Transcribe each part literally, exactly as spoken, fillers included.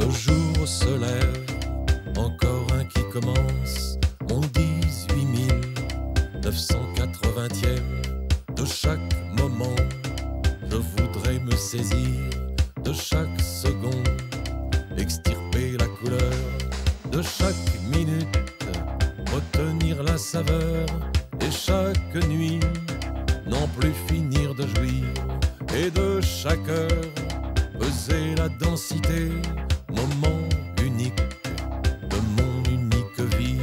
Le jour se lève, encore un qui commence, mon dix-huit mille neuf cent quatre-vingtième. De chaque moment, je voudrais me saisir de chaque seconde, extirper la couleur de chaque minute, retenir la saveur, et chaque nuit, n'en plus finir de jouir, et de chaque heure, peser la densité, moment unique de mon unique vie.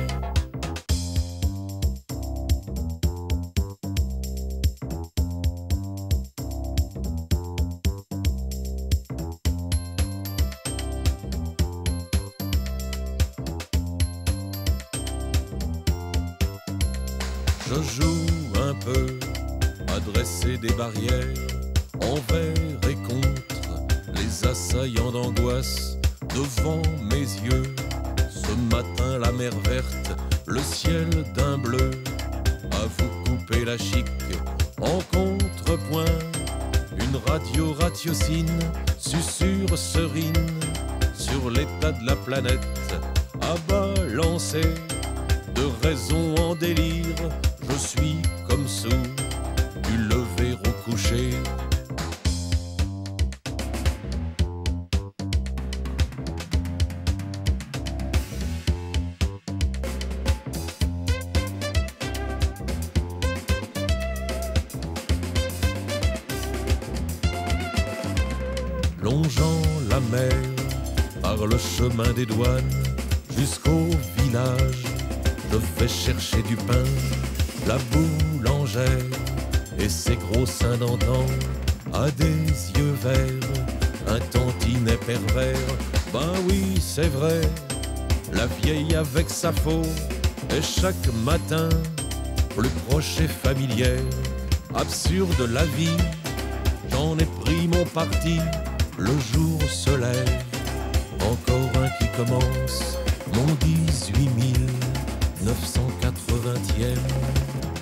Je joue un peu à dresser des barrières envers et contre les assaillants d'angoisse. Devant mes yeux, ce matin la mer verte, le ciel d'un bleu, à vous couper la chic. En contrepoint, une radio ratiocine, susurre serine sur l'état de la planète, à balancer de raison en délire. Je suis comme sous du lever au coucher. Longeant la mer par le chemin des douanes jusqu'au village, je vais chercher du pain. La boulangère et ses gros seins d'antan a des yeux verts, un tantinet pervers. Ben oui, c'est vrai, la vieille avec sa faux est chaque matin plus proche et familière. Absurde la vie, j'en ai pris mon parti. Le jour se lève, encore un qui commence, mon dix-huit mille neuf cent quatre-vingtième.